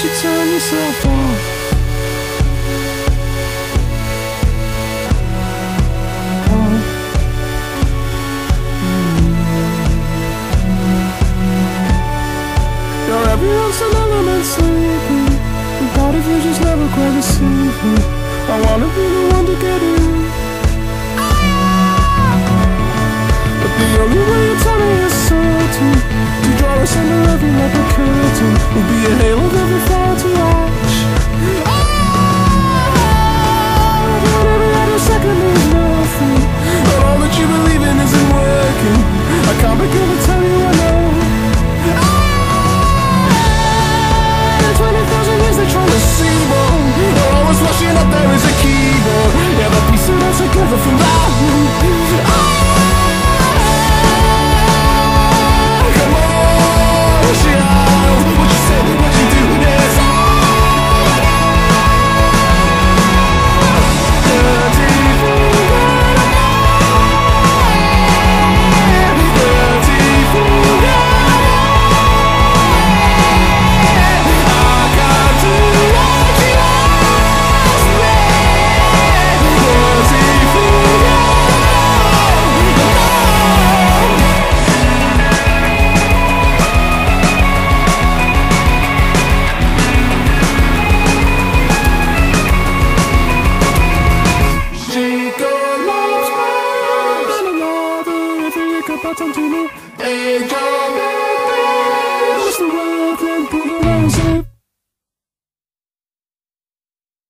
you turn yourself off. You're every ounce an element sleeping, and part of you just never quite deceive me. I wanna be the one to get in, but the only way you tell me is certain. To draw us under every like a curtain, will be a halo of every flower to watch. But every other second means nothing, and all that you believe in isn't working.